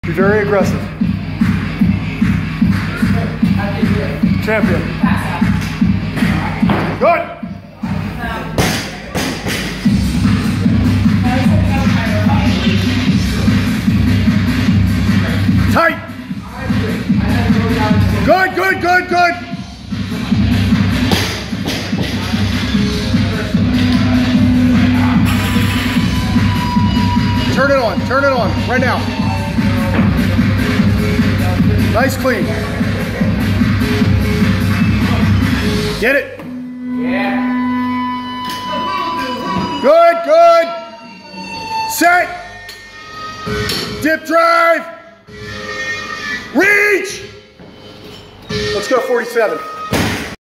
Be very aggressive. Champion. Good. Tight. Good, good, good, good. Turn it on, right now. Nice clean. Get it. Yeah. Good, good. Set. Dip drive. Reach. Let's go 47.